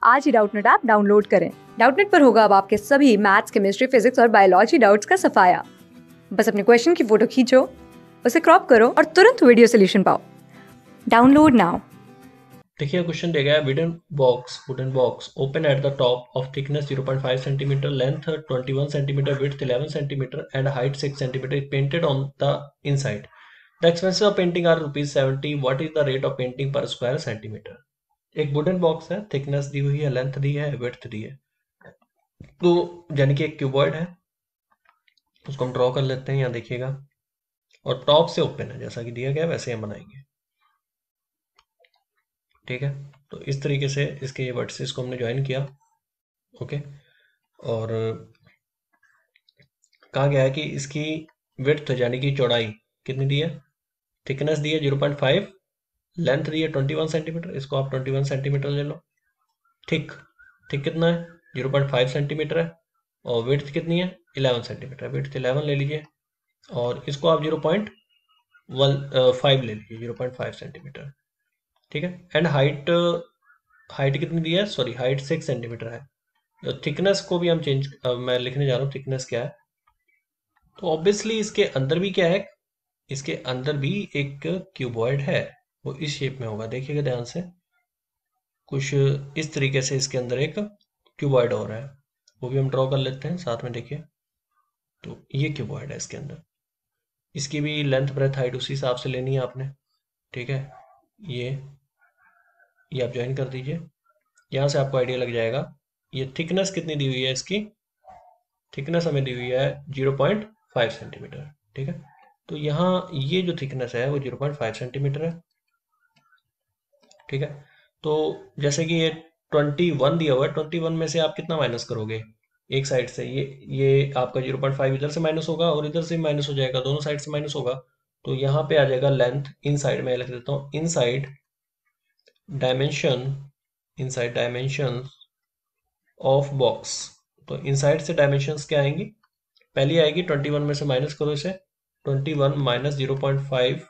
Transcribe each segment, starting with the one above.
आज ही Doubtnut app download करें। डाउटनेट पर होगा अब आपके सभी मैथ्स, केमिस्ट्री, फिजिक्स और बायोलॉजी डाउट्स का सफाया। बस अपने क्वेश्चन की फोटो खींचो, उसे क्रॉप करो और तुरंत वीडियो सोल्यूशन पाओ। Download now. देखिए क्वेश्चन दिया गया है wooden box open at the top of thickness 0.5 centimetre, length 21 centimetre, width 11 centimetre and height 6 centimetre is painted on the inside. The expenses of painting are ₹70। What is the rate of painting per square centimetre. एक wooden box है, thickness दी हुई है, length दी है, width दी है, तो यानी कि एक क्यूबॉइड है, उसको हम ड्रॉ कर लेते हैं। यहाँ देखिएगा, और टॉप से ओपन है, जैसा कि दिया गया वैसे हम बनाएंगे। ठीक है, तो इस तरीके से इसके ये वर्टिसेस को हमने ज्वाइन किया। ओके, और कहा गया है कि इसकी विड्थ यानी कि चौड़ाई कितनी दी है, थिकनेस दी है 0.5, लेंथ दी है 21 सेंटीमीटर, इसको आप 21 सेंटीमीटर ले लो। थिक थिक कितना है, 0.5 सेंटीमीटर है, और विड्थ कितनी है 11 सेंटीमीटर, विड्थ 11 ले लीजिए, और इसको आप 0.5 ले लीजिए, 0.5 सेंटीमीटर। ठीक है, एंड हाइट हाइट कितनी दी है, सॉरी हाइट 6 सेंटीमीटर है। थिकनेस को भी हम मैं लिखने जा रहा हूँ थिकनेस क्या है। तो ऑब्वियसली इसके अंदर भी क्या है, इसके अंदर भी एक क्यूबॉइड है, वो इस शेप में होगा। देखिएगा ध्यान से, कुछ इस तरीके से इसके अंदर एक क्यूबॉइड हो रहा है, वो भी हम ड्रॉ कर लेते हैं साथ में। देखिए, तो ये क्यूबॉइड है इसके अंदर, इसकी भी लेंथ ब्रेथ हाइट उसी हिसाब से लेनी है आपने। ठीक है, ये आप ज्वाइन कर दीजिए, यहाँ से आपको आइडिया लग जाएगा। ये थिकनेस कितनी दी हुई है, इसकी थिकनेस हमें दी हुई है 0.5 सेंटीमीटर। ठीक है, तो यहाँ ये जो थिकनेस है वो 0.5 सेंटीमीटर है। ठीक है, तो जैसे कि ये 21 दिया हुआ है, 21 में से आप कितना माइनस करोगे, एक साइड से ये आपका 0.5 इधर से माइनस होगा और इधर से माइनस हो जाएगा, दोनों साइड से माइनस होगा। तो यहाँ पे आ जाएगा लेंथ, इन साइड में लिख देता हूँ, inside dimension, inside dimension of box. तो इनसाइड से डायमेंशंस क्या आएंगी, पहली आएगी 21 में से माइनस करो इसे, 21 माइनस 0.5,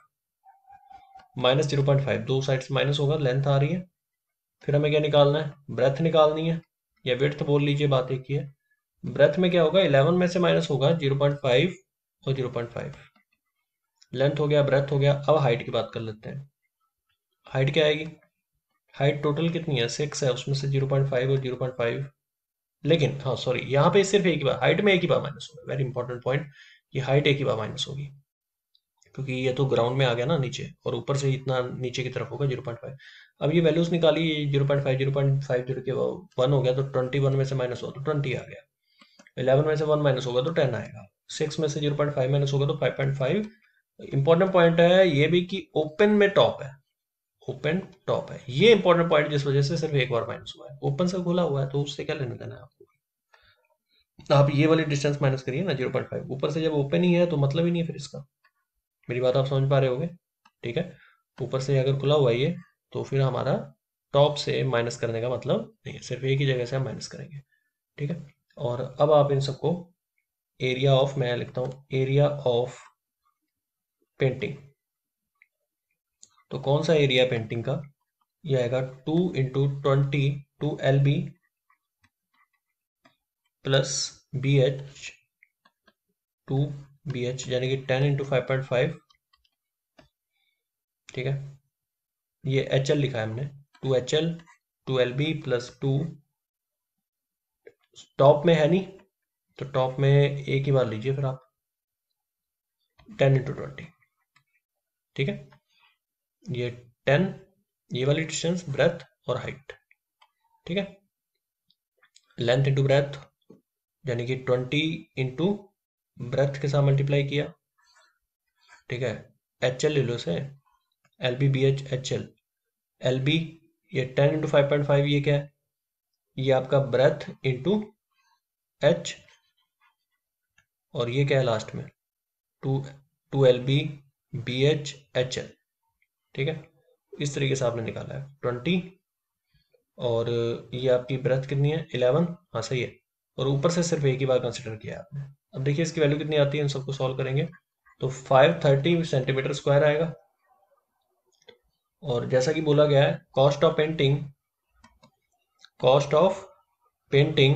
माइनस 0.5, दो साइड से माइनस होगा, लेंथ आ रही है। फिर हमें क्या निकालना है, ब्रेथ निकालनी है, या विड्थ बोल लीजिए, बात एक ही है। ब्रेथ में क्या होगा, 11 में से माइनस होगा 0.5 और 0.5, लेंथ हो गया, ब्रेथ हो गया। अब हाइट की बात कर लेते हैं। हाइट क्या आएगी, हाइट टोटल कितनी है, 6 है, उसमें से 0.5 और 0.5, लेकिन हाँ सॉरी, यहाँ पे सिर्फ एक ही बार, हाइट में एक ही बार माइनस होगा, वेरी इंपॉर्टेंट पॉइंट, ये हाइट एक ही बार माइनस होगी, क्योंकि ये तो ग्राउंड में आ गया ना नीचे, और ऊपर से इतना नीचे की तरफ होगा 0.5। अब ये वैल्यूज निकाली, 0.5 0.5 जोड़ के 1 हो गया, तो 21 में से माइनस हो तो 20 आ गया, 11 में से 1 माइनस होगा तो 10 आएगा, 6 में से 0.5 माइनस होगा तो 5.5। इंपॉर्टेंट पॉइंट है ये भी कि ओपन में टॉप है, ओपन टॉप है, ये इंपॉर्टेंट पॉइंट, जिस वजह से सिर्फ एक बार माइनस हुआ है। ओपन से खुला हुआ है तो उससे क्या लेना देना है आपको, आप ये वाली डिस्टेंस माइनस करिए ना 0.5, ऊपर से जब ओपन ही है तो मतलब ही नहीं है फिर इसका। मेरी बात आप समझ पा रहे होगे। ठीक है, ऊपर से अगर खुला हुआ है ये, तो फिर हमारा टॉप से माइनस करने का मतलब नहीं है, सिर्फ एक ही जगह से हम माइनस करेंगे। ठीक है, और अब आप इन सबको एरिया ऑफ, मैं लिखता हूँ एरिया ऑफ पेंटिंग। तो कौन सा एरिया पेंटिंग का, ये आएगा 2 × 20, 2 LB प्लस BH, 2BH यानी कि 10 × 5.5। ठीक है, ये HL लिखा है हमने, 2HL, 2LB प्लस 2, टॉप में है नहीं तो टॉप में एक ही बार लीजिए फिर आप, 10 × 20। ठीक है, ये 10, ये वाली डिस्टेंस ब्रेथ और हाइट। ठीक है, लेंथ इंटू ब्रेथ यानी कि 20 × ब्रेथ के साथ मल्टीप्लाई किया। ठीक है, HL ले लो इसे, LB BH HL, LB ये 10 × 5.5, ये क्या है, ये आपका ब्रेथ इंटू H, और ये क्या है लास्ट में, 2LB BH HL। ठीक है, इस तरीके से आपने निकाला है 20, और ये आपकी ब्रेथ कितनी है 11, हाँ सही है, और ऊपर से सिर्फ एक ही बार कंसिडर किया आपने। अब देखिए इसकी वैल्यू कितनी आती है, इन सबको सॉल्व करेंगे तो 530 सेंटीमीटर स्क्वायर आएगा। और जैसा कि बोला गया है, cost of painting cost of painting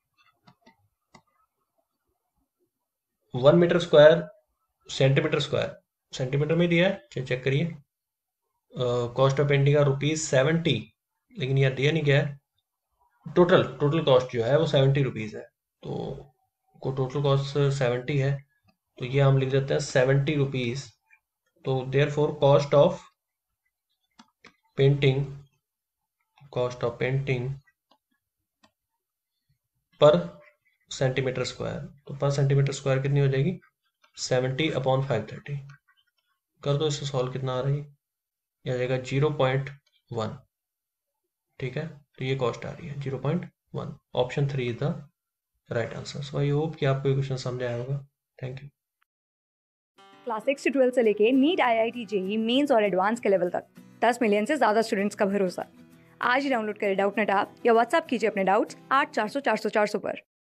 1 metre square centimetre square, centimetre में दिया है, चेक करिए। कॉस्ट ऑफ पेंटिंग का ₹70, लेकिन यार दिया नहीं गया है। टोटल कॉस्ट जो है वो ₹70 है, तो टोटल कॉस्ट 70 है, तो ये हम लिख देते हैं ₹70। तो therefore painting cost of painting per centimetre square, तो पर सेंटीमीटर स्क्वायर कितनी हो जाएगी? 70/530। कर दो इससे सॉल्व, कितना आ रहा है? ये आ जाएगा 0.1। ठीक है, तो ये कॉस्ट आ रही है 0.1। Option 3 is the right answer. So I hope कि आपको ये क्वेश्चन समझ आया होगा। Thank you. क्लास 6 से 12 से लेके नीट, IIT, जेई मेंस और एडवांस के लेवल तक 10 मिलियन से ज़्यादा स्टूडेंट्स का भरोसा। आज ही डाउनलोड करें डाउटनेट ऐप या व्हाट्सएप कीजिए अपने डाउट्स 8400 400 400 पर।